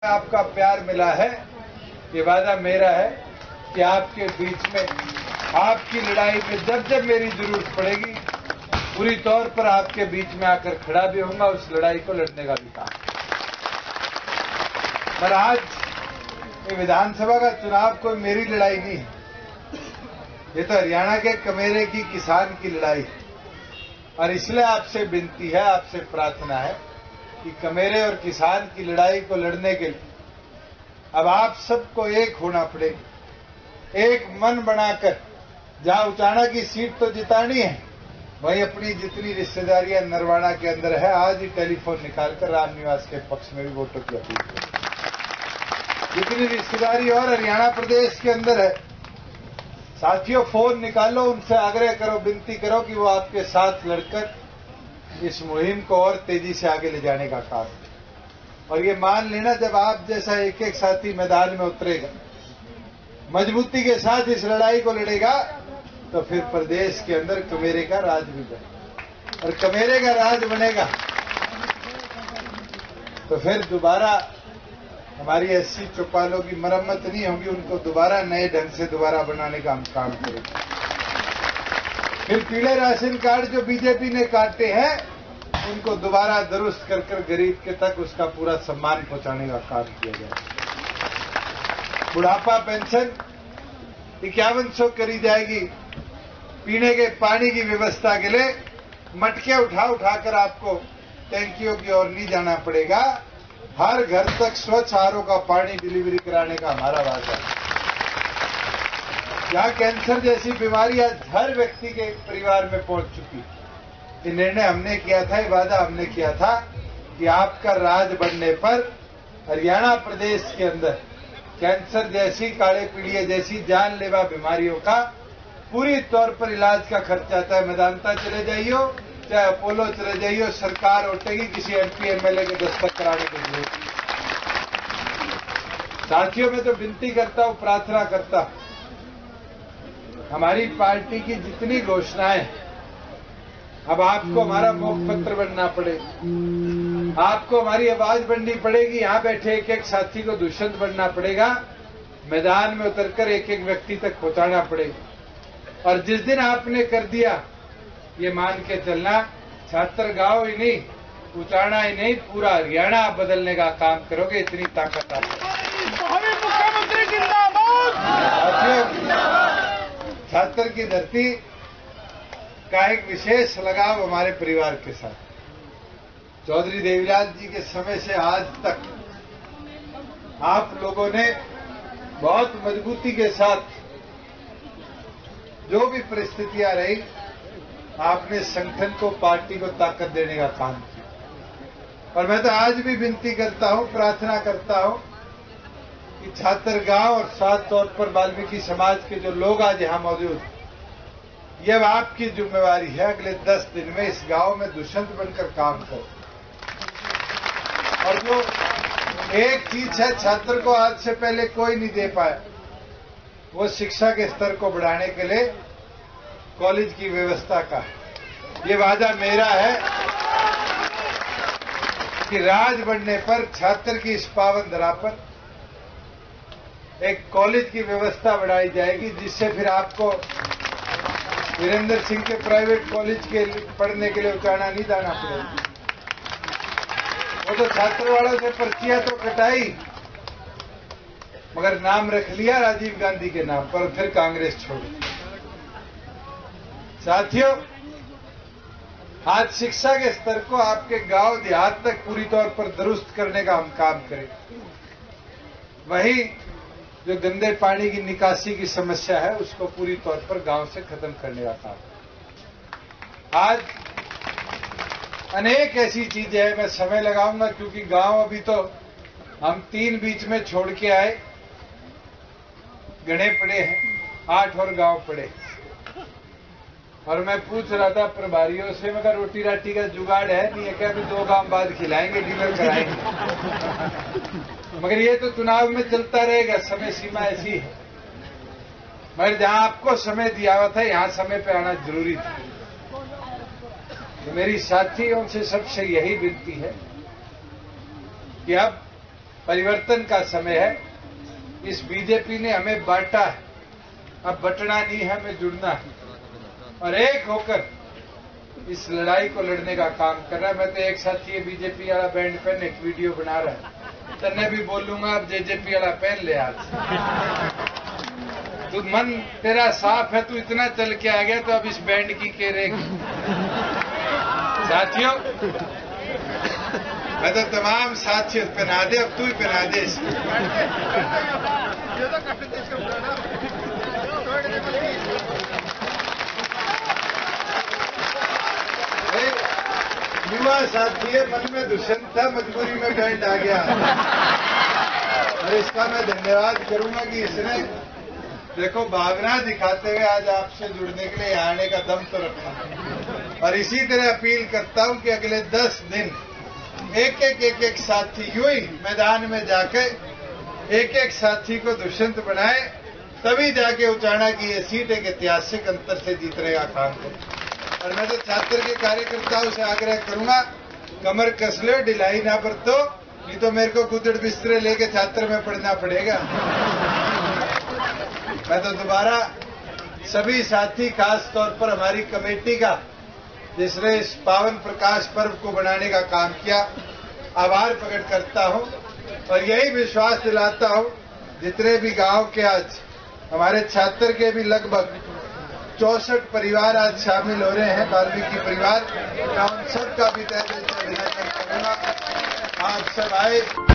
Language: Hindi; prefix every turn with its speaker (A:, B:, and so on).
A: आपका प्यार मिला है, ये वादा मेरा है कि आपके बीच में, आपकी लड़ाई में जब जब मेरी जरूरत पड़ेगी पूरी तौर पर आपके बीच में आकर खड़ा भी होऊंगा, उस लड़ाई को लड़ने का भी काम। पर आज ये विधानसभा का चुनाव कोई मेरी लड़ाई नहीं है, ये तो हरियाणा के कमेरे की किसान की लड़ाई है। और इसलिए आपसे विनती है, आपसे प्रार्थना है कि कमेरे और किसान की लड़ाई को लड़ने के लिए अब आप सबको एक होना पड़ेगा, एक मन बनाकर। जहां उचाना की सीट तो जितानी है, वहीं अपनी जितनी रिश्तेदारियां नरवाना के अंदर है, आज ही टेलीफोन निकालकर रामनिवास के पक्ष में भी वोटों की अपील करें। जितनी रिश्तेदारी और हरियाणा प्रदेश के अंदर है, साथियों फोन निकालो, उनसे आग्रह करो, विनती करो कि वो आपके साथ लड़कर इस मुहिम को और तेजी से आगे ले जाने का काम। और ये मान लेना, जब आप जैसा एक एक साथी मैदान में उतरेगा, मजबूती के साथ इस लड़ाई को लड़ेगा, तो फिर प्रदेश के अंदर कमेरे का राज भी बनेगा। और कमेरे का राज बनेगा तो फिर दोबारा हमारी 80 चौपालों की मरम्मत नहीं होगी, उनको दोबारा नए ढंग से दोबारा बनाने का हम काम करेंगे। फिर पीले राशन कार्ड जो बीजेपी ने काटे हैं, उनको दोबारा दुरुस्त कर कर गरीब के तक उसका पूरा सम्मान पहुंचाने का काम किया जाए। बुढ़ापा पेंशन 5100 करी जाएगी। पीने के पानी की व्यवस्था के लिए मटके उठाकर आपको टैंकियों की ओर नहीं जाना पड़ेगा। हर घर तक स्वच्छ आरओ का पानी डिलीवरी कराने का हमारा वादा है। जहां कैंसर जैसी बीमारी आज हर व्यक्ति के परिवार में पहुंच चुकी, ये निर्णय हमने किया था, ये वादा हमने किया था कि आपका राज बनने पर हरियाणा प्रदेश के अंदर कैंसर जैसी, काले पीलिया जैसी जानलेवा बीमारियों का पूरी तौर पर इलाज का खर्चा, चाहे मेदांता चले जाइयो, चाहे अपोलो चले जाइयो, सरकार उठेगी, किसी एमपी एमएलए के दस्तक कराने की जरूरत नहीं। साथियों, मैं तो विनती करता हूं, प्रार्थना करता हूं, हमारी पार्टी की जितनी घोषणाएं, अब आपको हमारा मुखपत्र बनना पड़ेगा, आपको हमारी आवाज बननी पड़ेगी। यहां बैठे एक एक साथी को दुष्यंत बनना पड़ेगा, मैदान में उतरकर एक एक व्यक्ति तक पहुंचाना पड़ेगा। और जिस दिन आपने कर दिया, ये मान के चलना, छात्रगांव ही नहीं, उचाना ही नहीं, पूरा हरियाणा आप बदलने का काम करोगे, इतनी ताकत आपको।
B: मुख्यमंत्री जिंदाबाद।
A: छात्र की धरती का एक विशेष लगाव हमारे परिवार के साथ। चौधरी देवीलाल जी के समय से आज तक आप लोगों ने बहुत मजबूती के साथ, जो भी परिस्थितियां रही, आपने संगठन को, पार्टी को ताकत देने का काम किया। और मैं तो आज भी विनती करता हूं, प्रार्थना करता हूं कि छात्रगांव और साथ तौर पर वाल्मीकि समाज के जो लोग आज यहां मौजूद हैं, ये अब आपकी जिम्मेवारी है, अगले 10 दिन में इस गांव में दुष्यंत बनकर काम करो। और जो एक चीज है, छात्र को आज से पहले कोई नहीं दे पाया, वो शिक्षा के स्तर को बढ़ाने के लिए कॉलेज की व्यवस्था का है। ये वादा मेरा है कि राज बढ़ने पर छात्र की इस पावन धरा पर एक कॉलेज की व्यवस्था बढ़ाई जाएगी, जिससे फिर आपको वीरेंद्र सिंह के प्राइवेट कॉलेज के पढ़ने के लिए उचाना नहीं जाना पड़ेगा। वो तो छात्र वालों से पर्चियां तो कटाई, मगर नाम रख लिया राजीव गांधी के नाम पर, फिर कांग्रेस छोड़ी। साथियों, आज शिक्षा के स्तर को आपके गांव देहात तक पूरी तौर पर दुरुस्त करने का हम काम करें। वहीं जो गंदे पानी की निकासी की समस्या है, उसको पूरी तौर पर गांव से खत्म करने का काम। आज अनेक ऐसी चीजें हैं, मैं समय लगाऊंगा क्योंकि गांव अभी तो हम 3 बीच में छोड़ के आए, गणे पड़े हैं, 8 और गांव पड़े। और मैं पूछ रहा था प्रभारियों से, मगर रोटी राटी का जुगाड़ है नहीं है क्या? अभी 2 गांव बाद खिलाएंगे, डिनर कराएंगे। मगर ये तो चुनाव में चलता रहेगा, समय सीमा ऐसी है। मगर जहां आपको समय दिया हुआ था, यहां समय पे आना जरूरी था। तो मेरी साथियों से सबसे यही विनती है कि अब परिवर्तन का समय है। इस बीजेपी ने हमें बांटा है, अब बंटना नहीं है, हमें जुड़ना है और एक होकर इस लड़ाई को लड़ने का काम कर रहा है। मैं तो एक साथी है बीजेपी वाला बैंड पहन एक वीडियो बना रहा है, तन्ने भी बोलूंगा अब जेजेपी वाला पहन ले आज। तू मन तेरा साफ है, तू इतना चल के आ गया तो अब इस बैंड की केरेगी। साथियों, मैं तो तमाम साथियों पहना दे, अब तू ही पहना दे। युवा साथी है, मन में दुष्यंत था, मजबूरी में बैंड आ गया और इसका मैं धन्यवाद करूंगा कि इसने देखो भावना दिखाते हुए आज आपसे जुड़ने के लिए आने का दम तो रखा। और इसी तरह अपील करता हूं कि अगले 10 दिन एक साथी यूं ही मैदान में जाके एक साथी को दुष्यंत बनाए, तभी जाके उचाना की ये सीट एक ऐतिहासिक अंतर से जीतने का काम करे। और मैं तो छात्र के कार्यकर्ताओं से आग्रह करूंगा, कमर कस लो, ढिलाई ना बरतो, नहीं तो मेरे को गुदड़ बिस्तरे लेके छात्र में पढ़ना पड़ेगा। मैं तो दोबारा सभी साथी, खास तौर पर हमारी कमेटी का, जिसने इस पावन प्रकाश पर्व को बनाने का काम किया, आभार प्रकट करता हूं और यही विश्वास दिलाता हूं जितने भी गांव के आज हमारे छात्र के भी लगभग 64 परिवार आज शामिल हो रहे हैं, वाल्मीकि परिवार, मैं उन सबका भी तहे दिल से अभिनंदन करूंगा। आप सब आए।